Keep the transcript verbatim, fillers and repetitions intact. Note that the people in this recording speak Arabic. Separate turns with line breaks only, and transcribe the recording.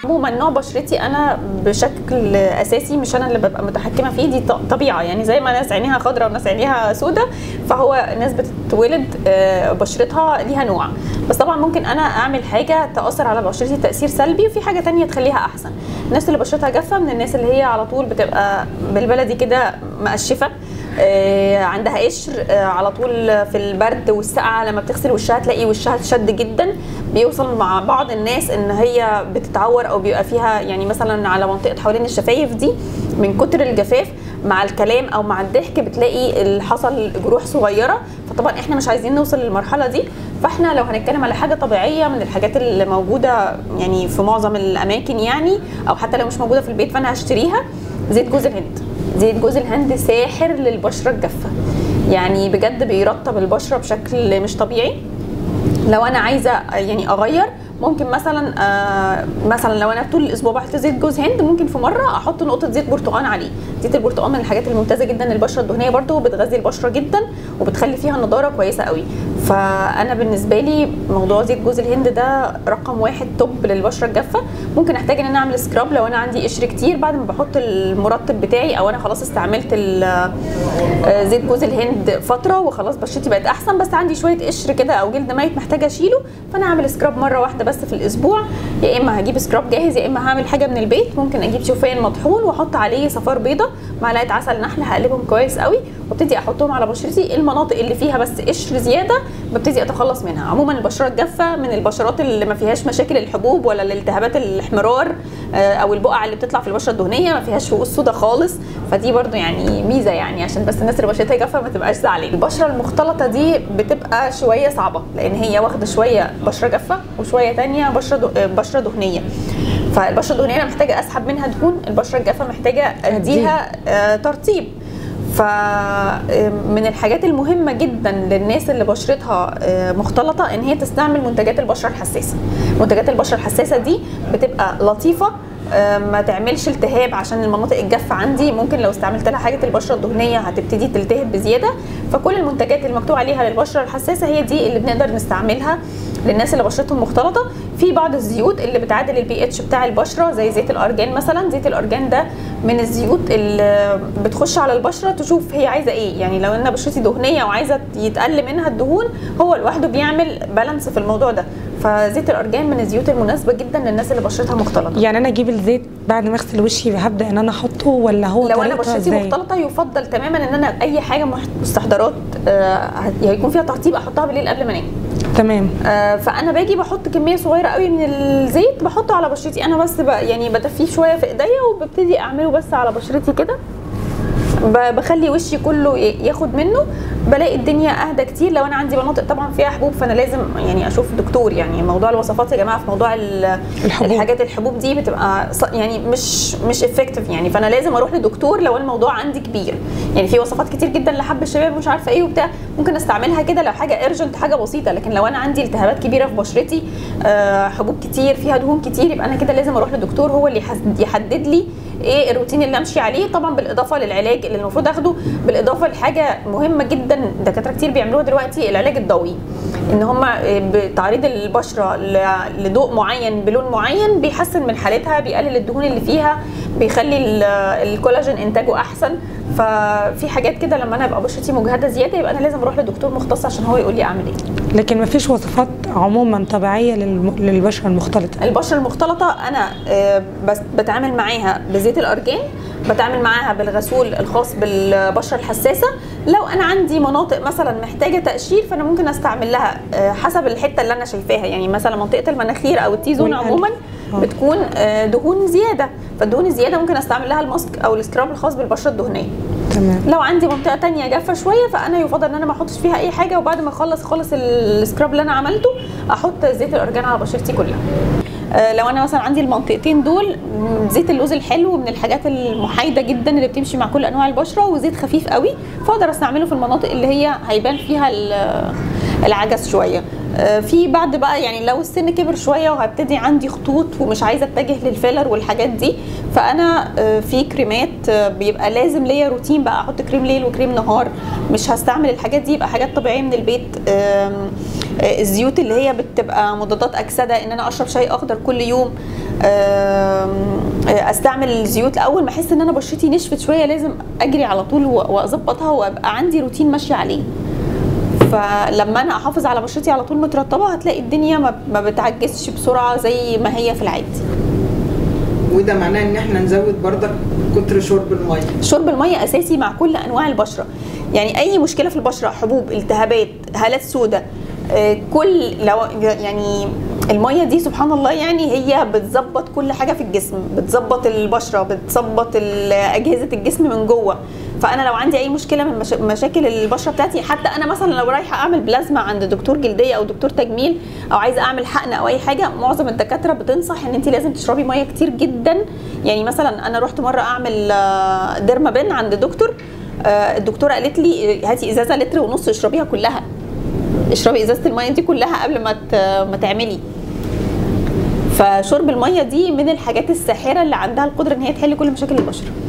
عموما نوع بشرتي انا بشكل اساسي مش انا اللي ببقى متحكمه فيه، دي طبيعه يعني، زي ما ناس عينيها خضراء وناس عينيها سوداء، فهو ناس بتتولد بشرتها ليها نوع. بس طبعا ممكن انا اعمل حاجه تاثر على بشرتي تاثير سلبي، وفي حاجه تانية تخليها احسن. الناس اللي بشرتها جافه من الناس اللي هي على طول بتبقى بالبلدي كده مقشفه، آه عندها قشر، آه على طول في البرد والسقعه لما بتغسل وشها تلاقي وشها اتشد جدا. بيوصل مع بعض الناس ان هي بتتعور او بيبقى فيها يعني مثلا على منطقه حوالين الشفايف دي من كتر الجفاف مع الكلام او مع الضحك بتلاقي حصل جروح صغيره. فطبعا احنا مش عايزين نوصل للمرحله دي. فاحنا لو هنتكلم على حاجه طبيعيه من الحاجات اللي موجوده يعني في معظم الاماكن يعني، او حتى لو مش موجوده في البيت فانا هشتريها، زيت جوز الهند. زيت جوز الهند ساحر للبشره الجافه، يعني بجد بيرطب البشره بشكل مش طبيعي. لو انا عايزه يعني اغير ممكن مثلا آه مثلا لو انا طول الاسبوع بحط زيت جوز هند، ممكن في مره احط نقطه زيت برتقان عليه. زيت البرتقان من الحاجات الممتازه جدا للبشره الدهنيه برده، وبتغذي البشره جدا وبتخلي فيها نضاره كويسه قوي. فانا بالنسبه لي موضوع زيت جوز الهند ده رقم واحد توب للبشره الجافه. ممكن احتاج ان انا اعمل سكراب لو انا عندي قشر كتير بعد ما بحط المرطب بتاعي، او انا خلاص استعملت زيت جوز الهند فتره وخلاص بشرتي بقت احسن، بس عندي شويه قشر كده او جلد ميت محتاجه اشيله، فانا اعمل سكراب مره واحده بس في الاسبوع. يا اما هجيب سكراب جاهز يا اما هعمل حاجه من البيت. ممكن اجيب شوفان مطحون واحط عليه صفار بيضه، معلقه عسل نحل، هقلبهم كويس قوي وابتدي احطهم على بشرتي. المناطق اللي فيها بس قشر زياده ببتدي اتخلص منها. عموما البشره الجافه من البشرات اللي ما فيهاش مشاكل الحبوب ولا الالتهابات الاحمرار او البقع اللي بتطلع في البشره الدهنيه، ما فيهاش رؤوس سودا خالص. فدي برده يعني ميزه يعني، عشان بس الناس اللي بشرتها جافه ما تبقاش زعلانه. البشره المختلطه دي بتبقى شويه صعبه لان هي واخده شويه بشره جافه وشويه ثانيه بشره بشره دهنيه. فالبشره الدهنيه انا محتاجه اسحب منها دهون، البشره الجافه محتاجه اديها آه ترطيب. فمن الحاجات المهمه جدا للناس اللي بشرتها مختلطه ان هي تستعمل منتجات البشره الحساسه. منتجات البشره الحساسه دي بتبقى لطيفه، ما تعملش التهاب عشان المناطق الجافه عندي. ممكن لو استعملت لها حاجه البشره الدهنيه هتبتدي تلتهب بزياده. فكل المنتجات المكتوب عليها للبشره الحساسه هي دي اللي بنقدر نستعملها للناس اللي بشرتهم مختلطه. في بعض الزيوت اللي بتعادل البي اتش بتاع البشره زي زيت الارجان مثلا. زيت الارجان ده من الزيوت اللي بتخش على البشره تشوف هي عايزه ايه، يعني لو انا بشرتي دهنيه وعايزه يتقل منها الدهون هو لوحده بيعمل بالانس في الموضوع ده. فزيت الارجان من الزيوت المناسبه جدا للناس اللي بشرتها مختلطه.
يعني انا اجيب الزيت بعد ما اغسل وشي هبدا ان انا احطه ولا هو
لو انا بشرتي مختلطه يفضل تماما ان انا اي حاجه مستحضرات آه هيكون فيها ترطيب احطها بالليل قبل ما انام.
تمام.
آه فانا باجي بحط كميه صغيره قوي من الزيت بحطه على بشرتي انا بس يعني بدفيه شويه في ايديا وببتدي اعمله بس على بشرتي كده، بخلي وشي كله ياخد منه. بلاقي الدنيا اهدى كتير. لو انا عندي مناطق طبعا فيها حبوب فانا لازم يعني اشوف دكتور. يعني موضوع الوصفات يا جماعه في موضوع الحبوب. الحاجات الحبوب دي بتبقى يعني مش مش افكتيف يعني، فانا لازم اروح لدكتور لو الموضوع عندي كبير. يعني في وصفات كتير جدا لحب الشباب مش عارفه ايه وبتاع ممكن استعملها كده لو حاجه ارجنت حاجه بسيطه، لكن لو انا عندي التهابات كبيره في بشرتي حبوب كتير فيها دهون كتير يبقى انا كده لازم اروح لدكتور هو اللي يحدد لي ايه الروتين اللي امشي عليه. طبعا بالاضافه للعلاج اللي المفروض اخده، بالاضافه لحاجه مهمه جدا دكاتره كتير بيعملوها دلوقتي، العلاج الضوئي. ان هم بتعريض البشره لضوء معين بلون معين بيحسن من حالتها، بيقلل الدهون اللي فيها، بيخلي الكولاجين انتاجه احسن. ففي حاجات كده لما انا ابقى بشرتي مجهده زياده يبقى انا لازم اروح لدكتور مختص عشان هو يقول لي اعمل ايه.
لكن ما فيش وصفات عموما طبيعيه للبشره المختلطه؟
البشره المختلطه انا بس بتعامل معاها بزيت الارجان، بتعامل معاها بالغسول الخاص بالبشره الحساسه. لو انا عندي مناطق مثلا محتاجه تقشير فانا ممكن استعمل لها حسب الحته اللي انا شايفاها. يعني مثلا منطقه المناخير او التي زون عموما بتكون دهون زياده، فالدهون الزياده ممكن استعمل لها الماسك او السكراب الخاص بالبشره الدهنيه.
تمام.
لو عندي منطقه ثانيه جافه شويه فانا يفضل ان انا ما احطش فيها اي حاجه، وبعد ما اخلص خالص السكراب اللي انا عملته احط زيت الارجان على بشرتي كلها. لو انا مثلا عندي المنطقتين دول، زيت اللوز الحلو من الحاجات المحايده جدا اللي بتمشي مع كل انواع البشره، وزيت خفيف قوي فاقدر استعمله في المناطق اللي هي هيبان فيها العجز شويه. في بعد بقى يعني لو السن كبر شويه وهبتدي عندي خطوط ومش عايزه اتجه للفيلر والحاجات دي، فانا في كريمات بيبقى لازم ليا روتين بقى احط كريم ليل وكريم نهار. مش هستعمل الحاجات دي، يبقى حاجات طبيعيه من البيت. الزيوت اللي هي بتبقى مضادات اكسده، ان انا اشرب شاي اخضر كل يوم، استعمل زيوت اول ما احس ان انا بشرتي نشفت شويه لازم اجري على طول واظبطها وابقى عندي روتين ماشيه عليه. فلما انا احافظ على بشرتي على طول مترطبه هتلاقي الدنيا ما بتعجزش بسرعه زي ما هي في العادي.
وده معناه ان احنا نزود برضك كتر شرب الميه.
شرب الميه اساسي مع كل انواع البشره، يعني اي مشكله في البشره، حبوب، التهابات، هالات سوداء، كل لو يعني الميه دي سبحان الله يعني هي بتظبط كل حاجه في الجسم، بتظبط البشره، بتظبط اجهزه الجسم من جوه. فانا لو عندي اي مشكله من مشا... مشاكل البشره بتاعتي، حتى انا مثلا لو رايحه اعمل بلازما عند دكتور جلديه او دكتور تجميل او عايزه اعمل حقن او اي حاجه، معظم الدكاتره بتنصح ان انت لازم تشربي ميه كتير جدا. يعني مثلا انا رحت مره اعمل ديرمابين عند دكتور، الدكتوره قالت لي هاتي ازازه لتر ونص اشربيها كلها، اشربي ازازه الميه دي كلها قبل ما ما تعملي. فشرب الميه دي من الحاجات الساحره اللي عندها القدره ان هي تحل كل مشاكل البشره.